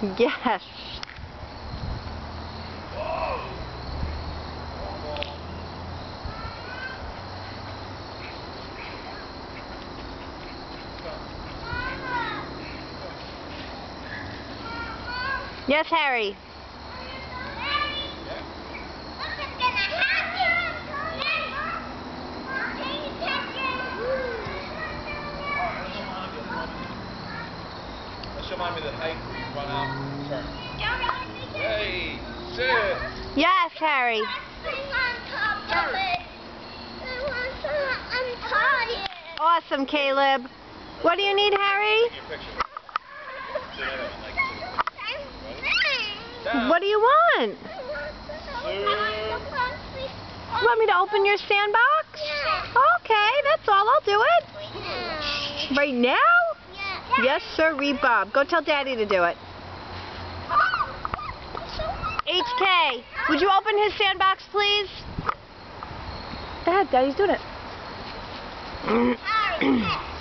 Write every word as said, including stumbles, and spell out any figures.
Yes. Yes, Harry. Let's remind me that height where you run out and turn. Hey, sit. Yes, Harry. Awesome, Caleb. What do you need, Harry? What do you want? You want me to open your sandbox? Okay, that's all. I'll do it. Right now? Yes, sir, Bob. Go tell Daddy to do it. H K, would you open his sandbox, please? Go ahead, Daddy's doing it.